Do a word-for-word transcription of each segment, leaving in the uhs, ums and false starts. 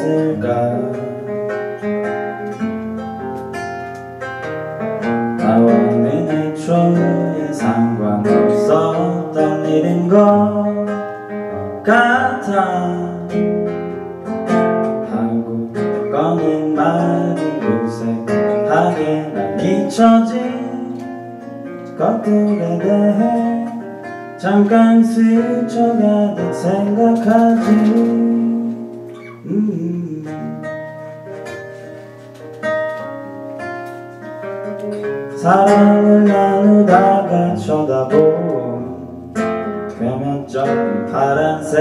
갔을까. 나와는 애초에 상관없었던 일인 것 같아. 하고 꺼낸 말이 무색하게 난 잊혀진 것들에 대해 잠깐 스쳐가듯 생각하지. 음. 사랑을 나누다가 쳐다본 표면적인 파란색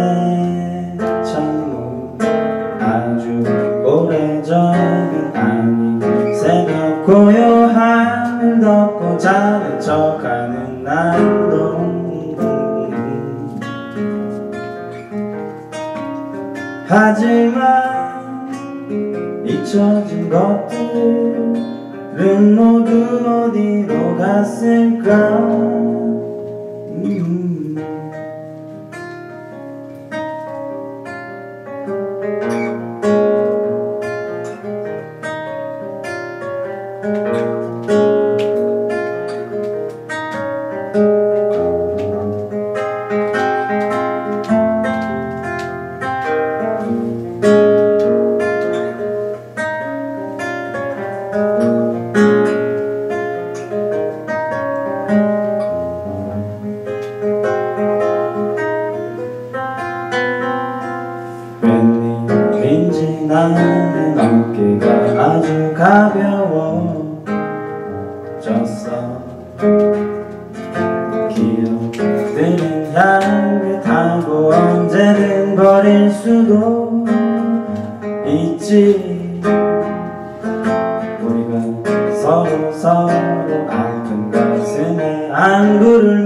창문, 아주 오래전은 아닌 새벽 고요함을 덮고 자는 척하는 난동. 하지만 잊혀진 것들은 모두 어디로 갔을까. 음. 왠지 나는 어깨가 아주 가벼워졌어. 기억들은 향을 타고 언제든 버릴 수도 있지. 우리가 서로 서로 아픈 가슴에 안구를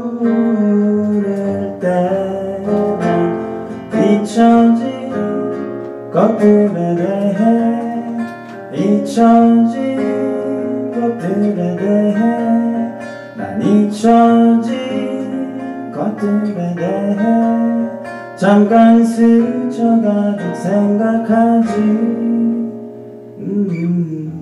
물을 때는 잊혀진 것들에 대해 잊혀진 것들에 대해 난 잊혀진 것들에 대해 잠깐 스쳐가듯 생각하지. 음.